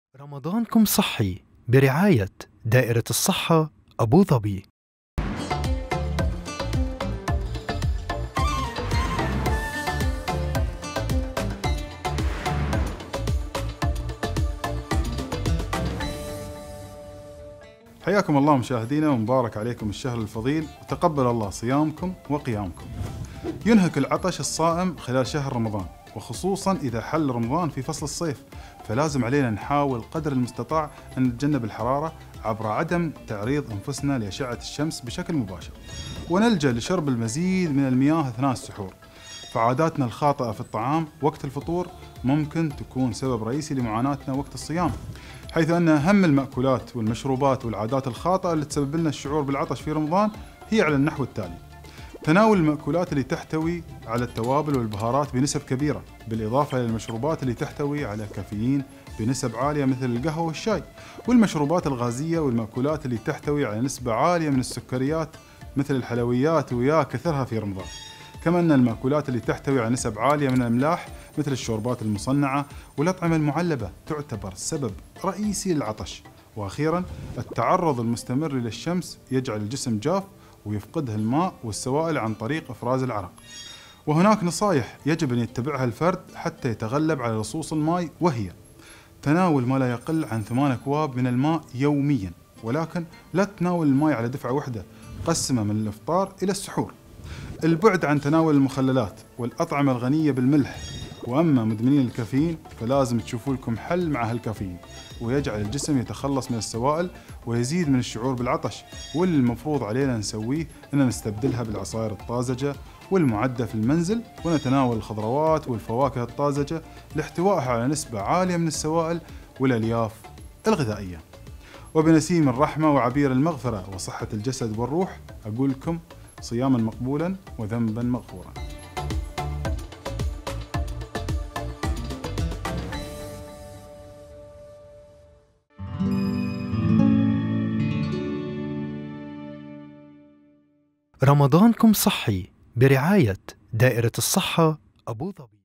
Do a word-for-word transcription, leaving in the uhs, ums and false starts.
رمضانكم صحي برعاية دائرة الصحة أبو ظبي. حياكم الله مشاهدينا ومبارك عليكم الشهر الفضيل وتقبل الله صيامكم وقيامكم. ينهك العطش الصائم خلال شهر رمضان، وخصوصا إذا حل رمضان في فصل الصيف، فلازم علينا نحاول قدر المستطاع أن نتجنب الحرارة عبر عدم تعريض أنفسنا لأشعة الشمس بشكل مباشر، ونلجأ لشرب المزيد من المياه أثناء السحور. فعاداتنا الخاطئة في الطعام وقت الفطور ممكن تكون سبب رئيسي لمعاناتنا وقت الصيام، حيث أن أهم المأكولات والمشروبات والعادات الخاطئة اللي تسبب لنا الشعور بالعطش في رمضان هي على النحو التالي: تناول المأكولات اللي تحتوي على التوابل والبهارات بنسب كبيرة، بالإضافة إلى المشروبات اللي تحتوي على كافيين بنسب عالية مثل القهوة والشاي، والمشروبات الغازية والمأكولات اللي تحتوي على نسبة عالية من السكريات مثل الحلويات ويا كثرها في رمضان. كما أن المأكولات اللي تحتوي على نسب عالية من الأملاح مثل الشوربات المصنعة والأطعمة المعلبة تعتبر سبب رئيسي للعطش. وأخيراً، التعرض المستمر للشمس يجعل الجسم جاف ويفقده الماء والسوائل عن طريق إفراز العرق. وهناك نصائح يجب أن يتبعها الفرد حتى يتغلب على لصوص الماء، وهي: تناول ما لا يقل عن ثمان أكواب من الماء يومياً، ولكن لا تناول الماء على دفعة واحدة، قسمه من الإفطار إلى السحور. البعد عن تناول المخللات والأطعمة الغنية بالملح. وأما مدمنين الكافيين فلازم تشوفوا لكم حل مع هالكافيين، ويجعل الجسم يتخلص من السوائل ويزيد من الشعور بالعطش. واللي المفروض علينا نسويه إن نستبدلها بالعصائر الطازجة والمعدة في المنزل، ونتناول الخضروات والفواكه الطازجة لاحتوائها على نسبة عالية من السوائل والألياف الغذائية. وبنسيم الرحمة وعبير المغفرة وصحة الجسد والروح أقول لكم صياما مقبولا وذنبا مغفورا. رمضانكم صحي برعاية دائرة الصحة أبو ظبي.